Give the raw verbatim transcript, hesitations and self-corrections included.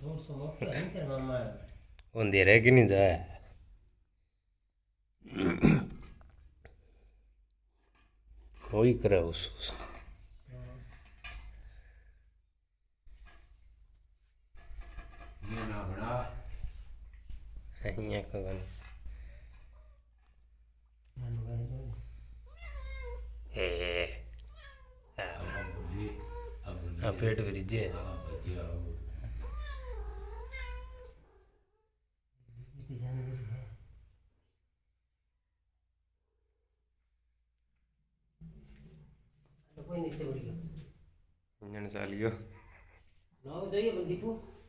अंधेरा कि नहीं जाए वही करे उस, उस। ये ना बना है कगन हे अब पेट भरीजे कोई नीचे बढ़ गया इंजन चालियो ना जाइए बंदीपू